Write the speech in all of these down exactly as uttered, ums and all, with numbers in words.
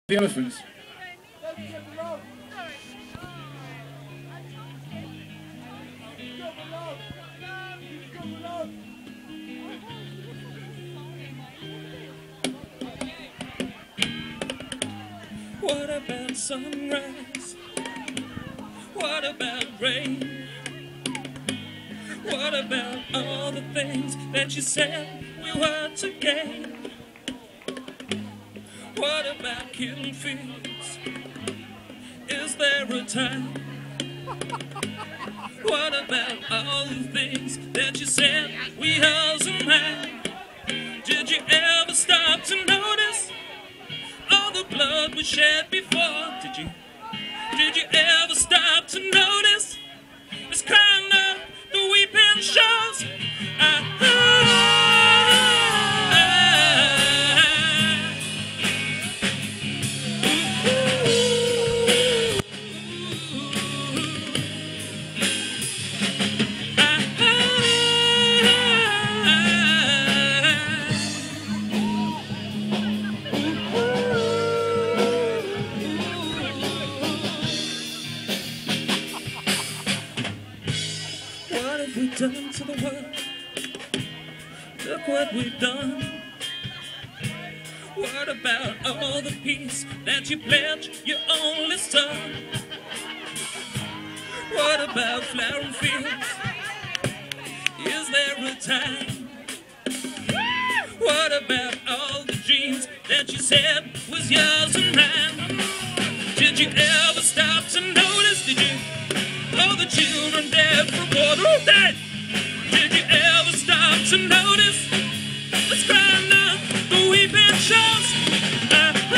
The elephants. What about sunrise? What about rain? What about all the things that you said we were to gain? What about killing fields? Is there a time? What about all the things that you said we wasn't had? Did you ever stop to notice all the blood we shed before? Did you, did you ever stop to notice this kind of the weeping shows? I, What have we done to the world? Look what we've done. What about all the peace that you pledged your only son? What about flowering fields? Is there a time? What about all the dreams that you said was yours and mine? Did you ever stop to notice? Did you? All the children dead from water dead. Did you ever stop to notice the crying of the weeping shows? Ah, ah,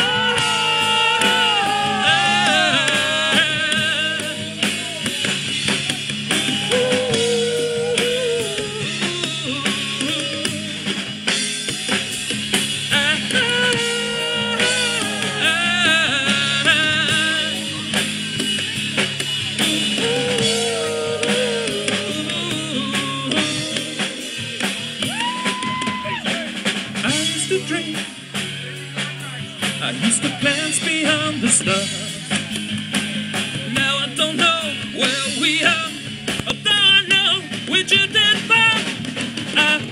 I used to plans beyond the stars. Now I don't know where we are, although I know which you did find. I,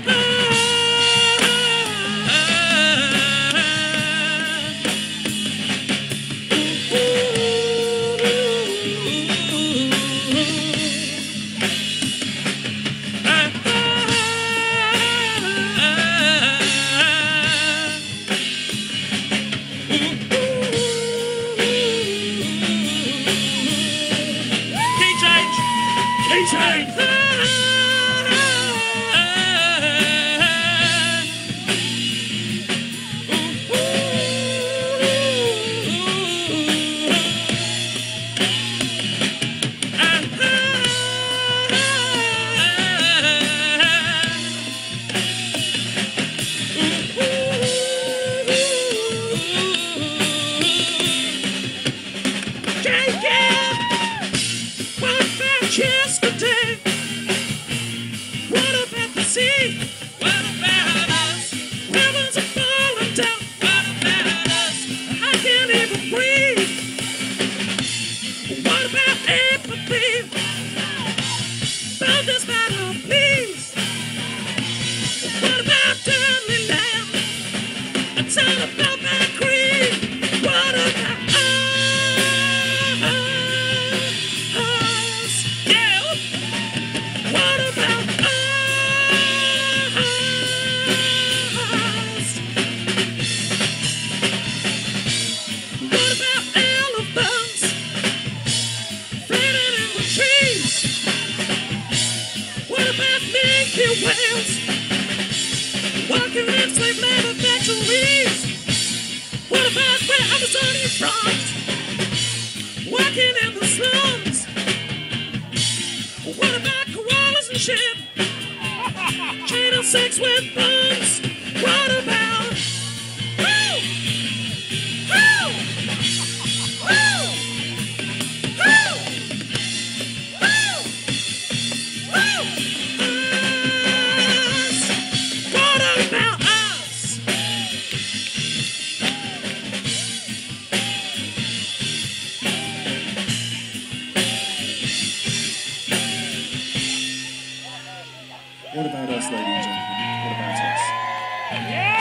yesterday. What about the sea? What about us? Rivers are falling down. What about us? I can't even breathe. What about empathy? About this battle, please. What about deadly land? And tell about that creed. What about whales walking in slave labor factories? What about where Amazonian frogs walking in the slums? What about koalas and shit? Chain of sex with bugs? What about who? Who? Who? What about us, ladies and gentlemen? What about us? Yeah!